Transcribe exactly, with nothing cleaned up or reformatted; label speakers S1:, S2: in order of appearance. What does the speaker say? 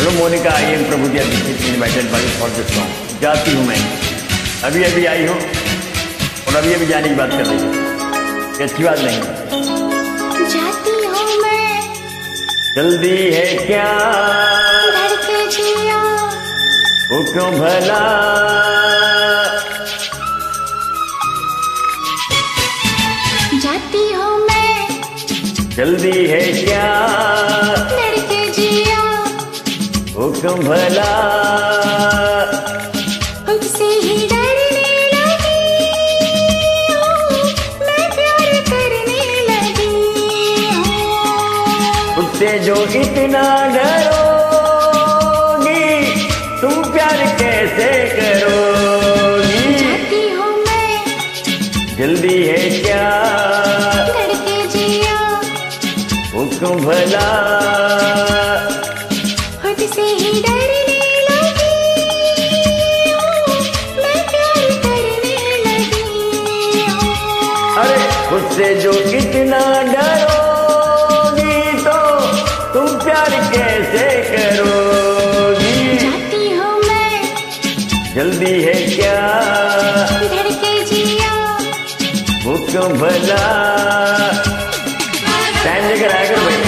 S1: From Monica I am Prabhu ji invited by for this song. जाती हूँ मैं, अभी अभी आई हूँ और अभी अभी जाने की बात कर रही हूँ, ये अच्छी बात नहीं।
S2: जाती हूँ मैं,
S1: जल्दी है क्या
S2: घर के जिया,
S1: वो क्यों भला,
S2: जाती हूँ मैं,
S1: जल्दी है क्या
S2: घर के जिया,
S1: वो क्यों भला,
S2: खुद से ही डरने लगी हूँ, मैं प्यार करने लगी हूँ।
S1: खुद से जो इतना डरोगी तुम प्यार कैसे करोगी।
S2: जाती हूँ मैं,
S1: जल्दी है क्या
S2: घर के जिया,
S1: वो क्यों भला,
S2: खुद से ही डरने लगी हूँ, मैं प्यार करने लगी हूँ।
S1: अरे खुद से जो इतना डरोगी तो तुम प्यार कैसे करोगी।
S2: जाती हूँ मैं,
S1: जल्दी है क्या
S2: घर के जिया,
S1: वो क्यों भला। टाइम लेकर आया करो भाई।